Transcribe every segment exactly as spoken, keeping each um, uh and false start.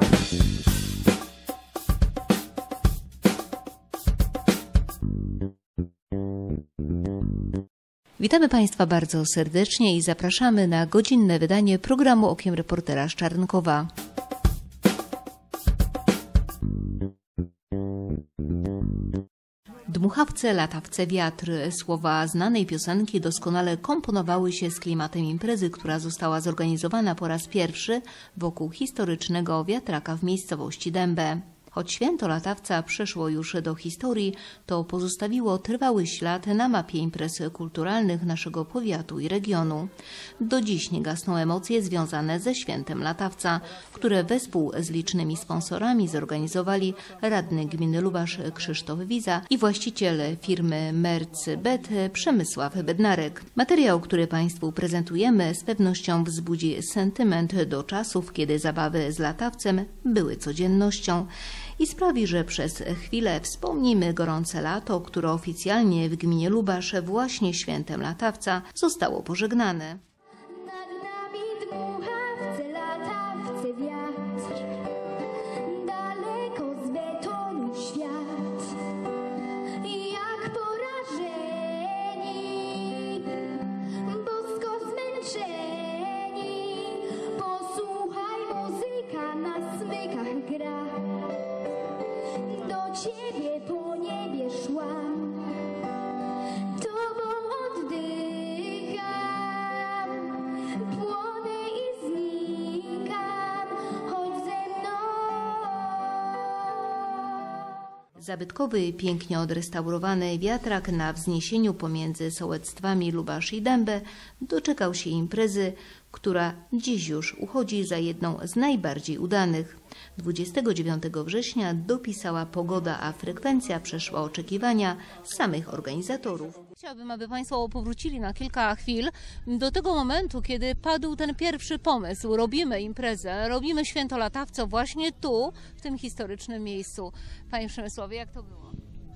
Witamy Państwa bardzo serdecznie i zapraszamy na godzinne wydanie programu Okiem Reportera z Czarnkowa. Dmuchawce, latawce, wiatr. Słowa znanej piosenki doskonale komponowały się z klimatem imprezy, która została zorganizowana po raz pierwszy wokół historycznego wiatraka w miejscowości Dębę. Choć święto latawca przeszło już do historii, to pozostawiło trwały ślad na mapie imprez kulturalnych naszego powiatu i regionu. Do dziś nie gasną emocje związane ze świętem latawca, które wespół z licznymi sponsorami zorganizowali radny gminy Lubasz Krzysztof Wiza i właściciel firmy Mercy-Bet Przemysław Bednarek. Materiał, który Państwu prezentujemy, z pewnością wzbudzi sentyment do czasów, kiedy zabawy z latawcem były codziennością i sprawi, że przez chwilę wspomnimy gorące lato, które oficjalnie w gminie Lubasz właśnie świętem latawca zostało pożegnane. Nad nami dmuchawce, latawce, wiatr, daleko z betonu świat. Jak porażeni, bosko zmęczeni, posłuchaj, muzyka na smykach gra. Do Ciebie po niebie szłam, Tobą oddycham, płonę i znikam, chodź ze mną. Zabytkowy, pięknie odrestaurowany wiatrak na wzniesieniu pomiędzy sołectwami Lubasz i Dębę doczekał się imprezy, która dziś już uchodzi za jedną z najbardziej udanych. dwudziestego dziewiątego września dopisała pogoda, a frekwencja przeszła oczekiwania samych organizatorów. Chciałabym, aby Państwo powrócili na kilka chwil do tego momentu, kiedy padł ten pierwszy pomysł. Robimy imprezę, robimy święto latawca właśnie tu, w tym historycznym miejscu. Panie Przemysławie, jak to było?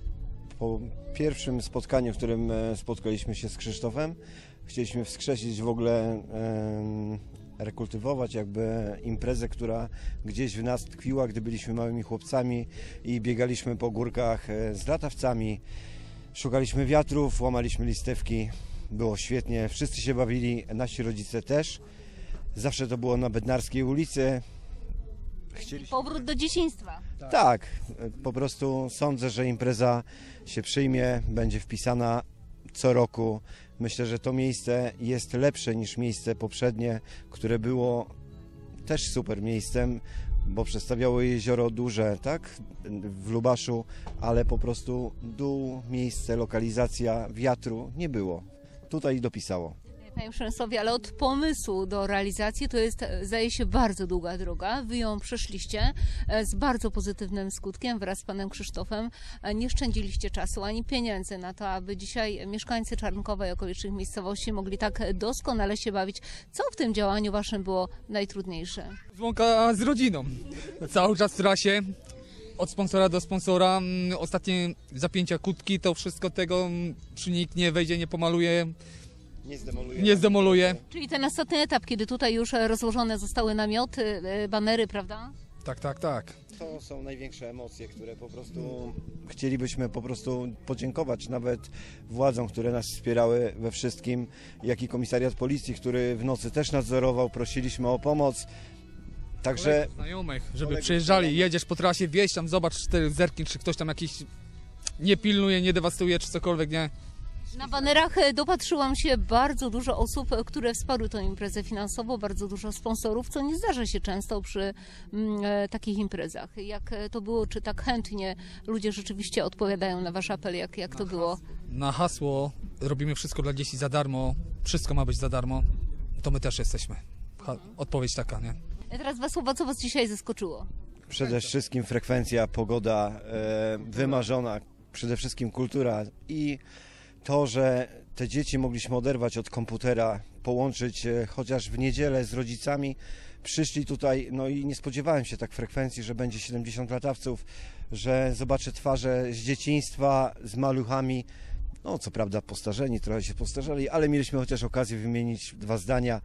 Po pierwszym spotkaniu, w którym spotkaliśmy się z Krzysztofem, chcieliśmy wskrzesić w ogóle, e, rekultywować jakby imprezę, która gdzieś w nas tkwiła, gdy byliśmy małymi chłopcami i biegaliśmy po górkach z latawcami, szukaliśmy wiatrów, łamaliśmy listewki, było świetnie, wszyscy się bawili, nasi rodzice też. Zawsze to było na Bednarskiej ulicy. Chcieliśmy... Powrót do dzieciństwa. Tak. tak, po prostu sądzę, że impreza się przyjmie, będzie wpisana co roku. Myślę, że to miejsce jest lepsze niż miejsce poprzednie, które było też super miejscem, bo przedstawiało Jezioro Duże, tak, w Lubaszu, ale po prostu dół, miejsce, lokalizacja wiatru nie było. Tutaj dopisało. Panie Przemysławie, ale od pomysłu do realizacji to jest, zdaje się, bardzo długa droga. Wy ją przeszliście z bardzo pozytywnym skutkiem wraz z panem Krzysztofem. Nie szczędziliście czasu ani pieniędzy na to, aby dzisiaj mieszkańcy Czarnkowa i okolicznych miejscowości mogli tak doskonale się bawić. Co w tym działaniu waszym było najtrudniejsze? Dzwonka z rodziną. Cały czas w trasie. Od sponsora do sponsora. Ostatnie zapięcia kłódki, to wszystko tego przy nikt nie wejdzie, nie pomaluje. Nie zdemoluje. Nie zdemoluje. Czyli ten ostatni etap, kiedy tutaj już rozłożone zostały namioty, banery, prawda? Tak, tak, tak. To są największe emocje, które po prostu chcielibyśmy po prostu podziękować nawet władzom, które nas wspierały we wszystkim, jak i komisariat policji, który w nocy też nadzorował, prosiliśmy o pomoc. Także kolegów, znajomych, żeby kolegów, przyjeżdżali, znajomych. jedziesz po trasie, wieź tam, zobacz, zerknij, czy ktoś tam jakiś nie pilnuje, nie dewastuje, czy cokolwiek, nie. Na banerach dopatrzyłam się bardzo dużo osób, które wsparły tę imprezę finansowo, bardzo dużo sponsorów, co nie zdarza się często przy mm, takich imprezach. Jak to było, czy tak chętnie ludzie rzeczywiście odpowiadają na wasz apel, jak, jak to było? Na hasło robimy wszystko dla dzieci za darmo, wszystko ma być za darmo, to my też jesteśmy. Ha, odpowiedź taka, nie? A teraz dwa słowa, co was dzisiaj zaskoczyło? Przede wszystkim frekwencja, pogoda e, wymarzona, przede wszystkim kultura i to, że te dzieci mogliśmy oderwać od komputera, połączyć e, chociaż w niedzielę z rodzicami. Przyszli tutaj, no i nie spodziewałem się tak frekwencji, że będzie siedemdziesiąt latawców, że zobaczę twarze z dzieciństwa, z maluchami. No co prawda postarzeni, trochę się postarzeli, ale mieliśmy chociaż okazję wymienić dwa zdania.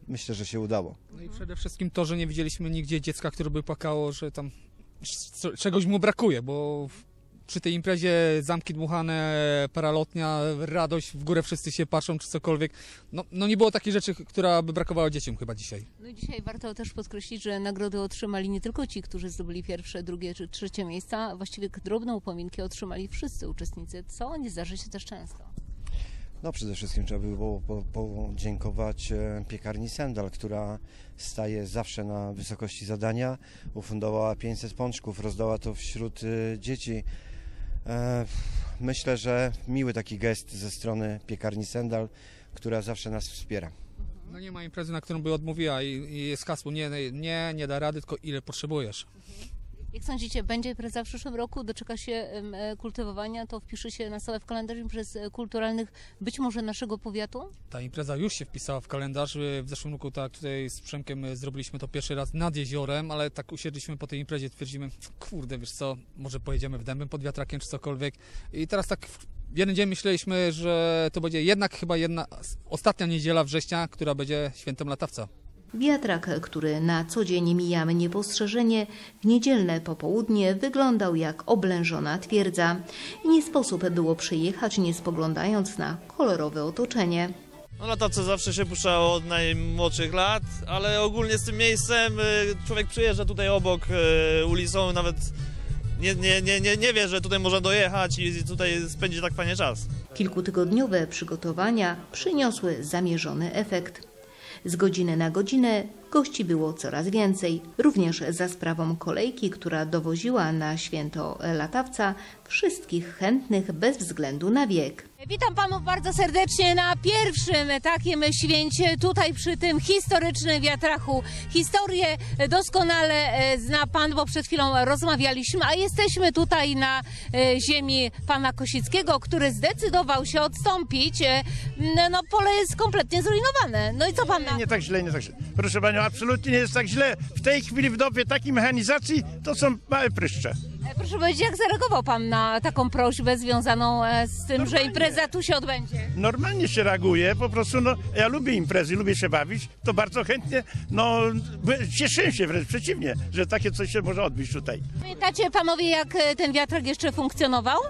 myślę, że się udało. No i przede wszystkim to, że nie widzieliśmy nigdzie dziecka, które by płakało, że tam czegoś mu brakuje, bo przy tej imprezie zamki dmuchane, paralotnia, radość, w górę wszyscy się patrzą czy cokolwiek. No, no nie było takiej rzeczy, która by brakowała dzieciom chyba dzisiaj. No i dzisiaj warto też podkreślić, że nagrody otrzymali nie tylko ci, którzy zdobyli pierwsze, drugie czy trzecie miejsca, właściwie drobną upominkę otrzymali wszyscy uczestnicy, co nie zdarzy się też często. No przede wszystkim trzeba by było podziękować piekarni Sendal, która staje zawsze na wysokości zadania. Ufundowała pięćset pączków, rozdała to wśród dzieci. Myślę, że miły taki gest ze strony piekarni Sendal, która zawsze nas wspiera. No nie ma imprezy, na którą by odmówiła i, i jest hasło nie, nie, nie da rady, tylko ile potrzebujesz. Jak sądzicie, będzie impreza w przyszłym roku, doczeka się kultywowania, to wpisze się na stałe w kalendarz imprez kulturalnych być może naszego powiatu? Ta impreza już się wpisała w kalendarz. W zeszłym roku tak tutaj z Przemkiem zrobiliśmy to pierwszy raz nad jeziorem, ale tak usiedliśmy po tej imprezie, twierdzimy, kurde, wiesz co, może pojedziemy w Dębem pod wiatrakiem czy cokolwiek. I teraz tak w jeden dzień myśleliśmy, że to będzie jednak chyba jedna ostatnia niedziela września, która będzie świętem latawca. Wiatrak, który na co dzień mijamy niepostrzeżenie, w niedzielne popołudnie wyglądał jak oblężona twierdza i nie sposób było przyjechać, nie spoglądając na kolorowe otoczenie. No latawce zawsze się puszczało od najmłodszych lat, ale ogólnie z tym miejscem człowiek przyjeżdża tutaj obok ulicą, nawet nie, nie, nie, nie, nie wie, że tutaj można dojechać i tutaj spędzić tak fajnie czas. Kilkutygodniowe przygotowania przyniosły zamierzony efekt. Z godziny na godzinę gości było coraz więcej, również za sprawą kolejki, która dowoziła na święto latawca wszystkich chętnych bez względu na wiek. Witam panów bardzo serdecznie na pierwszym takim święcie tutaj przy tym historycznym wiatraku. Historię doskonale zna pan, bo przed chwilą rozmawialiśmy, a jesteśmy tutaj na ziemi pana Kosickiego, który zdecydował się odstąpić. No pole jest kompletnie zrujnowane. No i co pan na... Nie, nie tak źle, nie tak źle. Proszę panią, absolutnie nie jest tak źle. W tej chwili w dobie takiej mechanizacji to są małe pryszcze. Proszę powiedzieć, jak zareagował pan na taką prośbę związaną z tym, Normalnie. że impreza tu się odbędzie? Normalnie się reaguje, po prostu no, ja lubię imprezy, lubię się bawić, to bardzo chętnie, no cieszyłem się wręcz przeciwnie, że takie coś się może odbyć tutaj. Pamiętacie panowie, jak ten wiatrak jeszcze funkcjonował?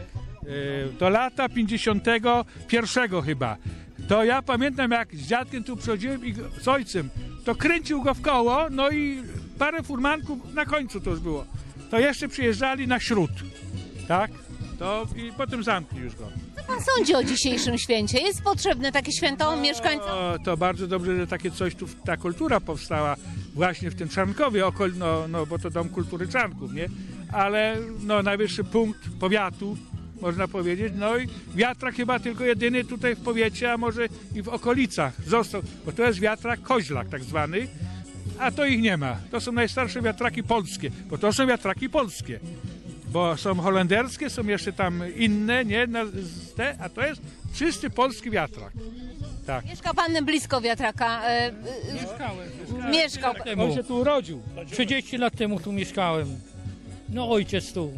Do lata pięćdziesiątego pierwszego chyba. To ja pamiętam, jak z dziadkiem tu przychodziłem i z ojcem, to kręcił go w koło, no i parę furmanków na końcu to już było. To jeszcze przyjeżdżali na śród, tak? To i potem zamkli już go. Co pan sądzi o dzisiejszym święcie? Jest potrzebne takie święto mieszkańcom? O, to bardzo dobrze, że takie coś tu, ta kultura powstała właśnie w tym Czarnkowie, okol, no, no bo to Dom Kultury Czarnków, nie? Ale no, najwyższy punkt powiatu, można powiedzieć, no i wiatrak chyba tylko jedyny tutaj w powiecie, a może i w okolicach został, bo to jest wiatrak koźlak tak zwany, a to ich nie ma. To są najstarsze wiatraki polskie, bo to są wiatraki polskie. Bo są holenderskie, są jeszcze tam inne, nie, te, a to jest czysty polski wiatrak. Tak. Mieszka pan blisko wiatraka. E, Mieszkałem. e, mieszkał. On się tu urodził. trzydzieści lat temu tu mieszkałem. No ojciec tu.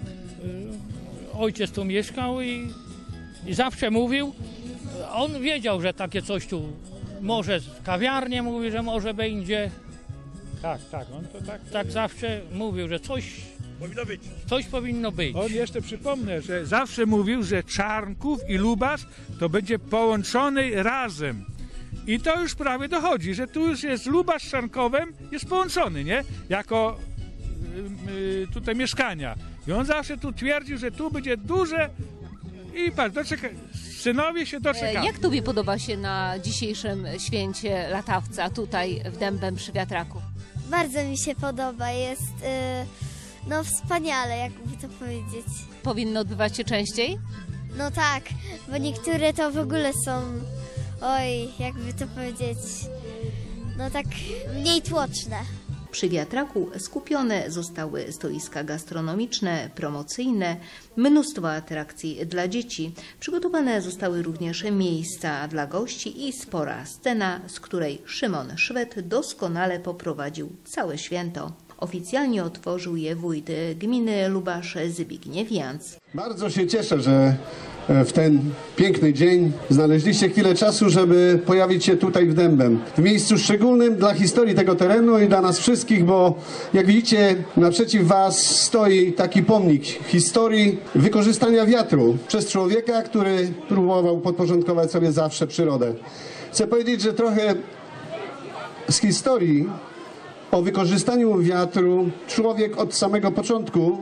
y, Ojciec tu mieszkał i, i zawsze mówił, on wiedział, że takie coś tu może, kawiarnię mówi, że może będzie. Tak, tak, on to tak. Tak zawsze mówił, że coś Powinno być. Coś powinno być. On jeszcze przypomnę, że zawsze mówił, że Czarnków i Lubasz to będzie połączony razem. I to już prawie dochodzi, że tu już jest Lubasz z Czarnkowem, jest połączony, nie? Jako y, y, tutaj mieszkania. I on zawsze tu twierdził, że tu będzie duże i patrz, doczeka, synowie się E, doczekali. Jak tobie podoba się na dzisiejszym święcie latawca tutaj w Dębem przy wiatraku? Bardzo mi się podoba, jest y, no wspaniale, jakby to powiedzieć. Powinno odbywać się częściej? No tak, bo niektóre to w ogóle są, oj, jakby to powiedzieć, no tak mniej tłoczne. Przy wiatraku skupione zostały stoiska gastronomiczne, promocyjne, mnóstwo atrakcji dla dzieci. Przygotowane zostały również miejsca dla gości i spora scena, z której Szymon Szwed doskonale poprowadził całe święto. Oficjalnie otworzył je wójt gminy Lubasz Zbigniew Janc. Bardzo się cieszę, że w ten piękny dzień znaleźliście chwilę czasu, żeby pojawić się tutaj w Dębem. W miejscu szczególnym dla historii tego terenu i dla nas wszystkich, bo jak widzicie, naprzeciw was stoi taki pomnik historii wykorzystania wiatru przez człowieka, który próbował podporządkować sobie zawsze przyrodę. Chcę powiedzieć, że trochę z historii o wykorzystaniu wiatru człowiek od samego początku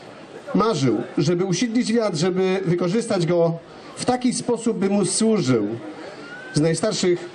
marzył, żeby usidlić wiatr, żeby wykorzystać go w taki sposób, by mu służył. Z najstarszych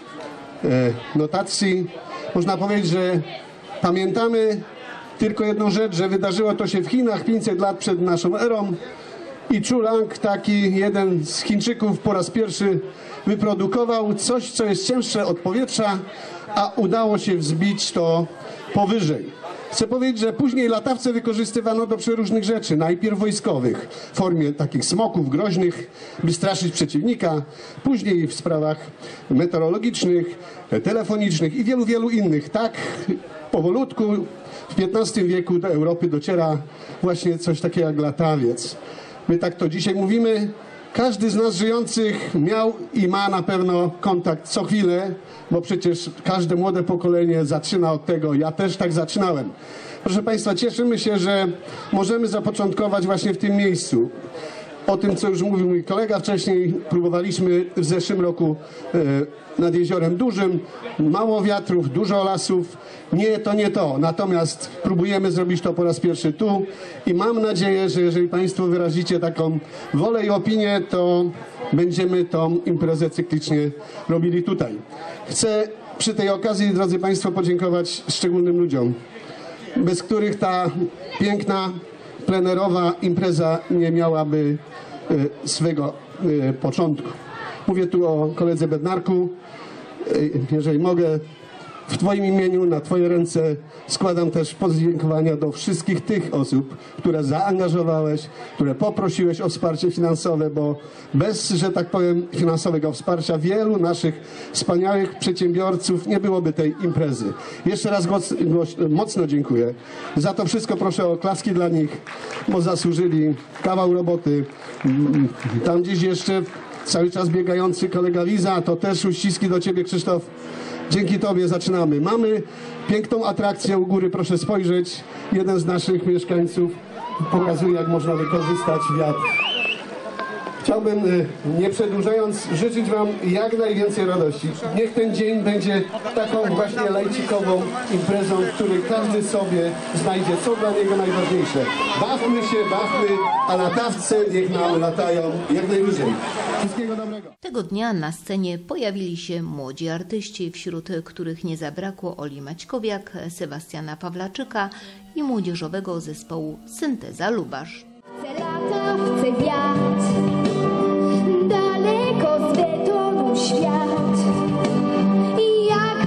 e, notacji można powiedzieć, że pamiętamy tylko jedną rzecz, że wydarzyło to się w Chinach pięćset lat przed naszą erą i Chu Lang, taki jeden z Chińczyków, po raz pierwszy wyprodukował coś, co jest cięższe od powietrza, a udało się wzbić to powyżej. Chcę powiedzieć, że później latawce wykorzystywano do przeróżnych rzeczy, najpierw wojskowych, w formie takich smoków groźnych, by straszyć przeciwnika, później w sprawach meteorologicznych, telefonicznych i wielu, wielu innych. Tak powolutku w piętnastym wieku do Europy dociera właśnie coś takiego jak latawiec. My tak to dzisiaj mówimy. Każdy z nas żyjących miał i ma na pewno kontakt co chwilę, bo przecież każde młode pokolenie zaczyna od tego. Ja też tak zaczynałem. Proszę Państwa, cieszymy się, że możemy zapoczątkować właśnie w tym miejscu. O tym, co już mówił mój kolega wcześniej, próbowaliśmy w zeszłym roku e, nad Jeziorem Dużym. Mało wiatrów, dużo lasów. Nie, to nie to. Natomiast próbujemy zrobić to po raz pierwszy tu i mam nadzieję, że jeżeli Państwo wyrazicie taką wolę i opinię, to będziemy tą imprezę cyklicznie robili tutaj. Chcę przy tej okazji, drodzy Państwo, podziękować szczególnym ludziom, bez których ta piękna, plenerowa impreza nie miałaby y, swego y, początku. Mówię tu o koledze Bednarku. Y, jeżeli mogę, w Twoim imieniu, na Twoje ręce składam też podziękowania do wszystkich tych osób, które zaangażowałeś, które poprosiłeś o wsparcie finansowe, bo bez, że tak powiem, finansowego wsparcia wielu naszych wspaniałych przedsiębiorców nie byłoby tej imprezy. Jeszcze raz głos, głos, mocno dziękuję. Za to wszystko proszę o klaski dla nich, bo zasłużyli kawał roboty. Tam gdzieś jeszcze cały czas biegający kolega Liza, to też uściski do Ciebie, Krzysztof. Dzięki Tobie zaczynamy. Mamy piękną atrakcję u góry, proszę spojrzeć. Jeden z naszych mieszkańców pokazuje, jak można wykorzystać wiatr. Chciałbym, nie przedłużając, życzyć Wam jak najwięcej radości. Niech ten dzień będzie taką właśnie lajcikową imprezą, w której każdy sobie znajdzie, co dla niego najważniejsze. Bawmy się, bawmy, a latawce niech nam latają jak najwyżej. Wszystkiego dobrego. Tego dnia na scenie pojawili się młodzi artyści, wśród których nie zabrakło Oli Maćkowiak, Sebastiana Pawlaczyka i młodzieżowego zespołu Synteza Lubasz. Chcę lata, chcę wiatr, daleko z betonu świat. I jak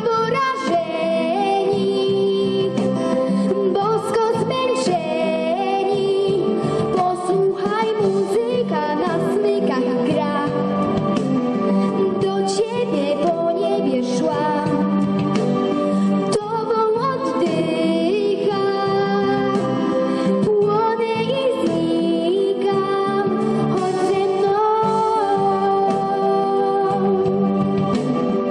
porażeni, bosko zmęczeni, posłuchaj, muzyka na smykach gra. Do Ciebie po niebie szłam, Tobą oddycham, płonę i znikam, chodź ze mną.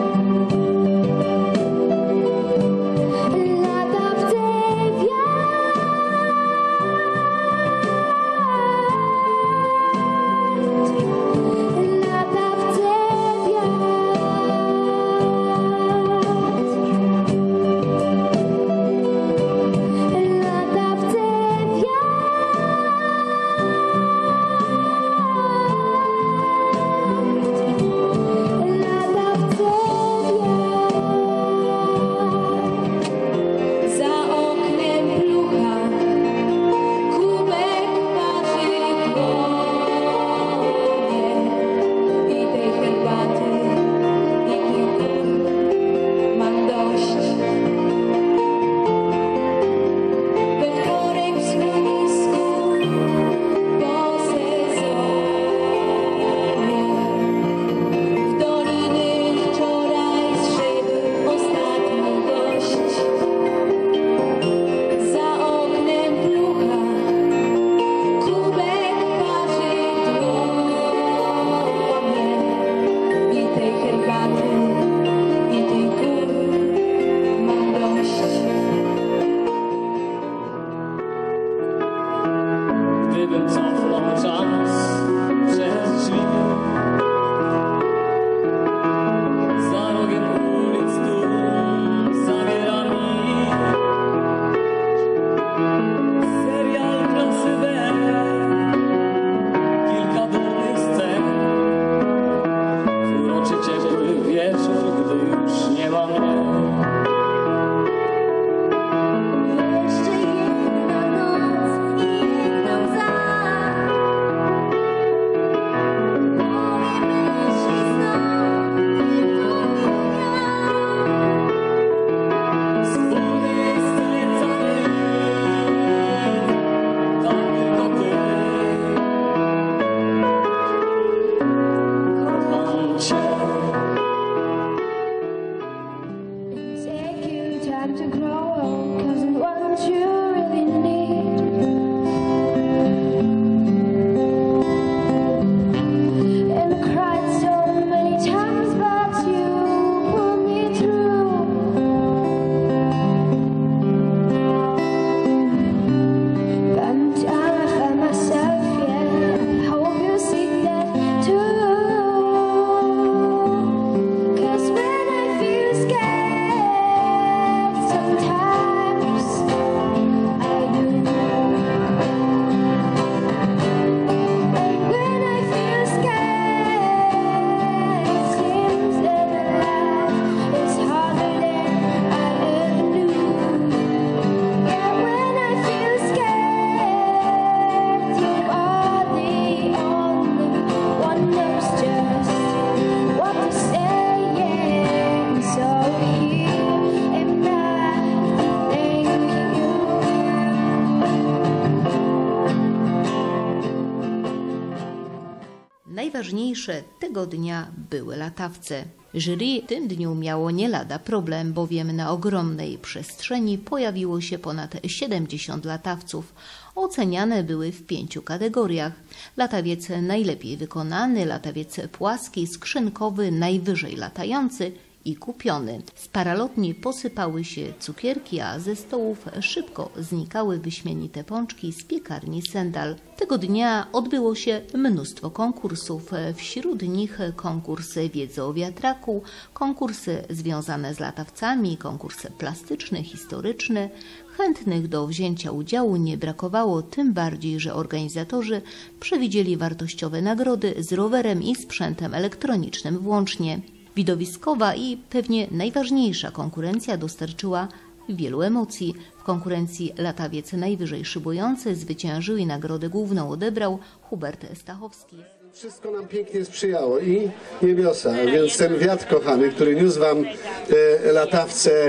Serial klasy B, kilka drobnych scen, uroczy ciepły wieczór, gdy już nie ma mnie. Jeszcze jedna noc i jedna łza. Moje myśli znów wypełnienia. Wspólny staje cały, tak tylko ty. Kocham cię. Take you time to grow old, 'cause it what you really need. And I cried so many times, but you pulled me through. By the time I find myself, yeah, I hope you see that too. 'Cause when I feel scared, sometimes I do. When I feel scared, it seems that life is harder than I ever knew. Yeah, when I feel scared, you are the only one knows just what to say. Yeah, so here am I, thank you. Najważniejsze tego dnia były latawce. Jury w tym dniu miało nie lada problem, bowiem na ogromnej przestrzeni pojawiło się ponad siedemdziesiąt latawców. Oceniane były w pięciu kategoriach. Latawiec najlepiej wykonany, latawiec płaski, skrzynkowy, najwyżej latający i kupiony. Z paralotni posypały się cukierki, a ze stołów szybko znikały wyśmienite pączki z piekarni Sendal. Tego dnia odbyło się mnóstwo konkursów. Wśród nich konkursy wiedzy o wiatraku, konkursy związane z latawcami, konkursy plastyczne, historyczne. Chętnych do wzięcia udziału nie brakowało, tym bardziej, że organizatorzy przewidzieli wartościowe nagrody z rowerem i sprzętem elektronicznym włącznie. Widowiskowa i pewnie najważniejsza konkurencja dostarczyła wielu emocji. W konkurencji latawiec najwyżej szybujący zwyciężył i nagrodę główną odebrał Hubert Stachowski. Wszystko nam pięknie sprzyjało i niebiosa, więc ten wiatr kochany, który niósł wam e, latawce,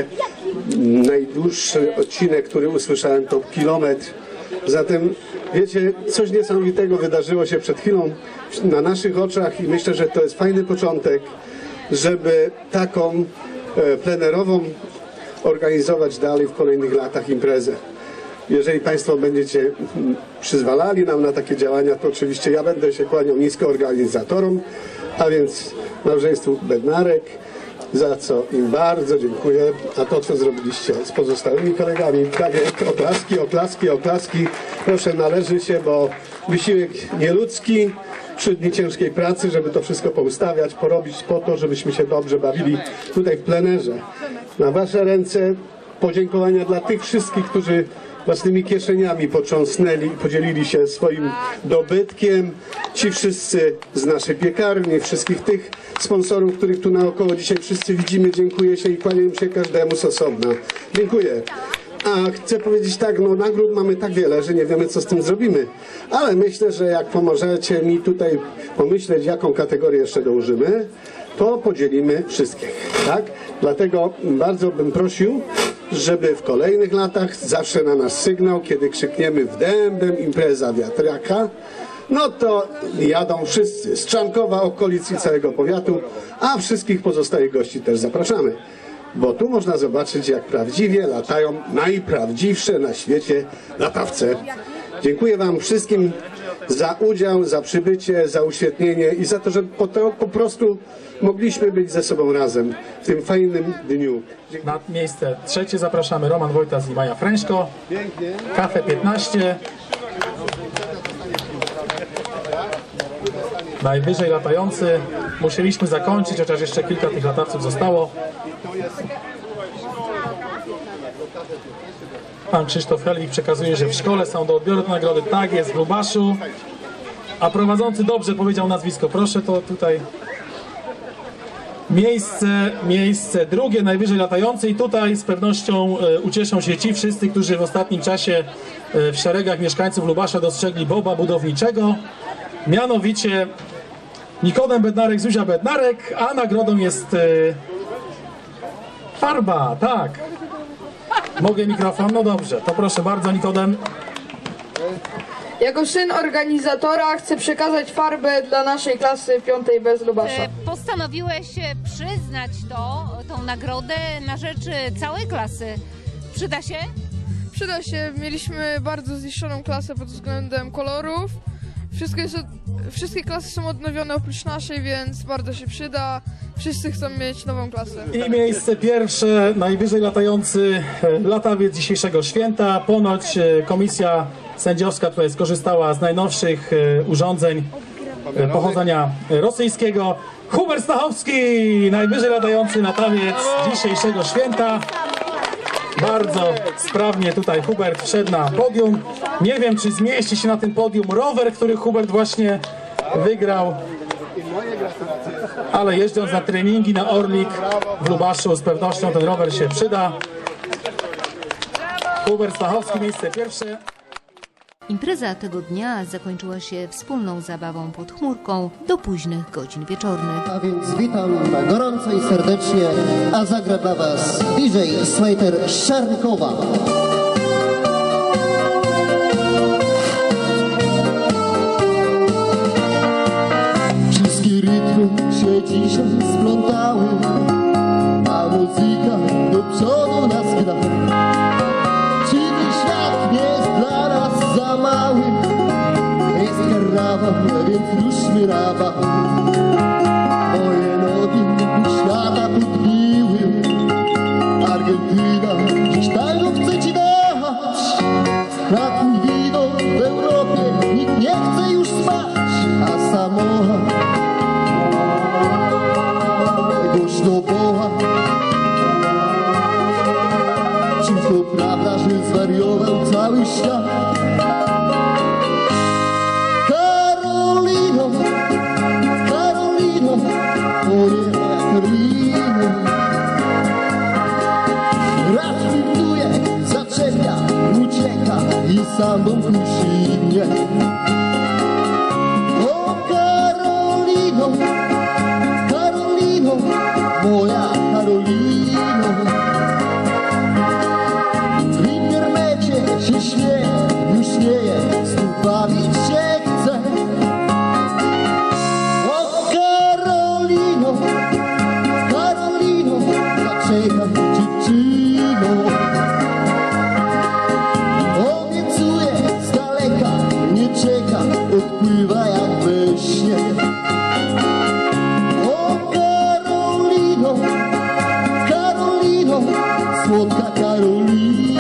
najdłuższy odcinek, który usłyszałem, to kilometr. Zatem wiecie, coś niesamowitego wydarzyło się przed chwilą na naszych oczach i myślę, że to jest fajny początek, żeby taką e, plenerową organizować dalej w kolejnych latach imprezę. Jeżeli Państwo będziecie przyzwalali nam na takie działania, to oczywiście ja będę się kłaniał nisko organizatorom, a więc małżeństwu Bednarek, za co im bardzo dziękuję, a to, co zrobiliście z pozostałymi kolegami, tak jak oklaski, oklaski, oklaski, proszę, należy się, bo wysiłek nieludzki, trzy dni ciężkiej pracy, żeby to wszystko poustawiać, porobić po to, żebyśmy się dobrze bawili tutaj w plenerze. Na Wasze ręce podziękowania dla tych wszystkich, którzy własnymi kieszeniami potrząsnęli i podzielili się swoim dobytkiem. Ci wszyscy z naszej piekarni, wszystkich tych sponsorów, których tu naokoło dzisiaj wszyscy widzimy, dziękuję się i kłaniam się każdemu z osobna. Dziękuję. A chcę powiedzieć tak, no nagród mamy tak wiele, że nie wiemy, co z tym zrobimy. Ale myślę, że jak pomożecie mi tutaj pomyśleć, jaką kategorię jeszcze dołożymy, to podzielimy wszystkich, tak? Dlatego bardzo bym prosił, żeby w kolejnych latach zawsze na nasz sygnał, kiedy krzykniemy w dębem impreza wiatraka, no to jadą wszyscy z Trzankowa, okolic i całego powiatu, a wszystkich pozostałych gości też zapraszamy. Bo tu można zobaczyć, jak prawdziwie latają najprawdziwsze na świecie latawce. Dziękuję Wam wszystkim za udział, za przybycie, za uświetnienie i za to, że po, to, po prostu mogliśmy być ze sobą razem w tym fajnym dniu. Na miejsce trzecie zapraszamy Roman Wojtas i Maja Fręśko. Kafe piętnaście. Najwyżej latający. Musieliśmy zakończyć, chociaż jeszcze kilka tych latawców zostało. Pan Krzysztof Helwig przekazuje, że w szkole są do odbioru nagrody. Tak jest, w Lubaszu. A prowadzący dobrze powiedział nazwisko. Proszę, to tutaj miejsce, miejsce drugie, najwyżej latające. I tutaj z pewnością e, ucieszą się ci wszyscy, którzy w ostatnim czasie e, w szeregach mieszkańców Lubasza dostrzegli boba budowniczego. Mianowicie Nikodem Bednarek, Zuzia Bednarek, a nagrodą jest e, farba, tak. Mogę mikrofon? No dobrze, to proszę bardzo, Nikodem. Jako syn organizatora chcę przekazać farbę dla naszej klasy piątej B z Lubasza. E, Postanowiłeś e, przyznać to, tą nagrodę na rzecz e, całej klasy. Przyda się? Przyda się, mieliśmy bardzo zniszczoną klasę pod względem kolorów. Wszystkie, są, wszystkie klasy są odnowione oprócz naszej, więc bardzo się przyda. Wszyscy chcą mieć nową klasę. I miejsce pierwsze, najwyżej latający e, latawiec dzisiejszego święta. Ponoć e, komisja sędziowska tutaj skorzystała z najnowszych e, urządzeń e, pochodzenia rosyjskiego. Hubert Stachowski, najwyżej latający latawiec dzisiejszego święta. Bardzo sprawnie tutaj Hubert wszedł na podium. Nie wiem, czy zmieści się na tym podium rower, który Hubert właśnie wygrał. Ale jeżdżąc na treningi na Orlik w Lubaszu, z pewnością ten rower się przyda. Hubert Stachowski, miejsce pierwsze. Impreza tego dnia zakończyła się wspólną zabawą pod chmurką do późnych godzin wieczornych. A więc witam gorąco i serdecznie, a zagra dla Was D J Smajter Szarnkowa. Wszystkie rytmy się dzisiaj splątały, a muzyka do przodu nas gra. Czy ten świat nie jest dla nas za mały? Jest karawan, więc ruszmy raban. Moje nogi świata podbiły. Argentyna dziś tango chce ci dać. Na twój widok w Europie nikt nie chce już spać. A Samoa głośno woła. Czyż to prawda, że zwariował cały świat? Karolino, Karolino, moje Karolino. Raz funduje, zaczepia, ucieka i sambą kusi mnie. O Karolino, Karolino, moja Karolino. W internecie się śmieje, już nie jest, tu bawić się chce. O Karolino, Karolino, zaczekam dziewczyno. Obiecuję z daleka, nie czeka, odpływa jak we śnie. O Karolino, Karolino, słodka Karolino.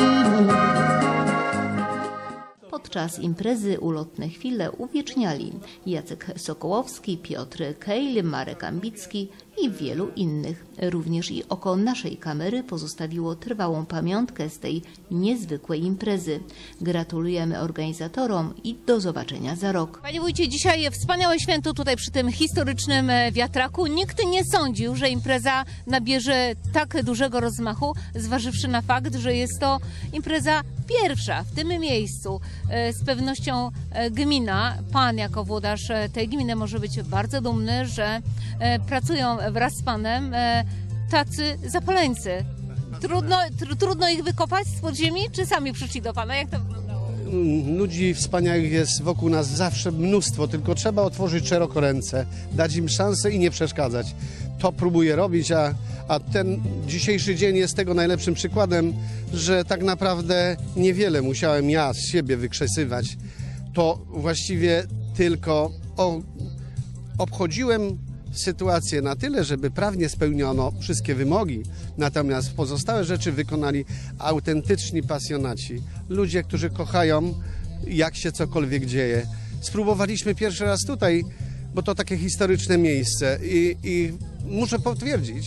Podczas imprezy ulotne chwile uwieczniali Jacek Sokołowski, Piotr Kejl, Marek Ambicki i wielu innych. Również i oko naszej kamery pozostawiło trwałą pamiątkę z tej niezwykłej imprezy. Gratulujemy organizatorom i do zobaczenia za rok. Panie wójcie, dzisiaj wspaniałe święto tutaj przy tym historycznym wiatraku. Nikt nie sądził, że impreza nabierze tak dużego rozmachu, zważywszy na fakt, że jest to impreza pierwsza w tym miejscu. Z pewnością gmina, pan jako włodarz tej gminy może być bardzo dumny, że pracują wraz z panem tacy zapaleńcy. Trudno, tr trudno ich wykopać z podziemi, czy sami przyszli do pana? Jak to wyglądało? Ludzi wspaniałych jest wokół nas zawsze mnóstwo, tylko trzeba otworzyć szeroko ręce, dać im szansę i nie przeszkadzać. To próbuję robić, a, a ten dzisiejszy dzień jest tego najlepszym przykładem, że tak naprawdę niewiele musiałem ja z siebie wykrzesywać. To właściwie tylko o, obchodziłem sytuację na tyle, żeby prawnie spełniono wszystkie wymogi, natomiast pozostałe rzeczy wykonali autentyczni pasjonaci. Ludzie, którzy kochają, jak się cokolwiek dzieje. Spróbowaliśmy pierwszy raz tutaj, bo to takie historyczne miejsce i, i muszę potwierdzić,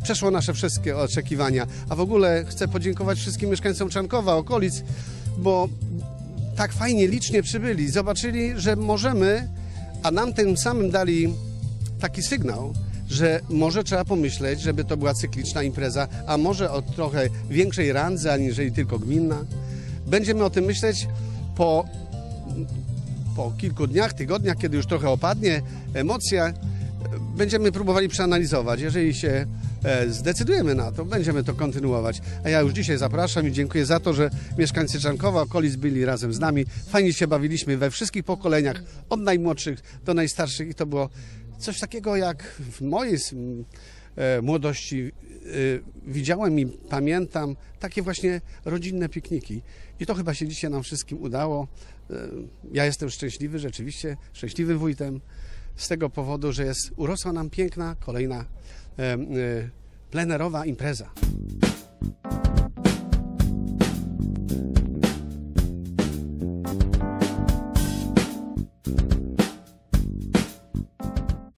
przeszło nasze wszystkie oczekiwania. A w ogóle chcę podziękować wszystkim mieszkańcom Czarnkowa, okolic, bo tak fajnie, licznie przybyli. Zobaczyli, że możemy, a nam tym samym dali taki sygnał, że może trzeba pomyśleć, żeby to była cykliczna impreza, a może o trochę większej randze, aniżeli tylko gminna. Będziemy o tym myśleć po, po kilku dniach, tygodniach, kiedy już trochę opadnie emocja. Będziemy próbowali przeanalizować. Jeżeli się zdecydujemy na to, będziemy to kontynuować. A ja już dzisiaj zapraszam i dziękuję za to, że mieszkańcy Czarnkowa, okolic byli razem z nami. Fajnie się bawiliśmy we wszystkich pokoleniach, od najmłodszych do najstarszych i to było coś takiego, jak w mojej młodości widziałem i pamiętam takie właśnie rodzinne pikniki. I to chyba się dzisiaj nam wszystkim udało. Ja jestem szczęśliwy, rzeczywiście szczęśliwym wójtem z tego powodu, że jest, urosła nam piękna, kolejna plenerowa impreza.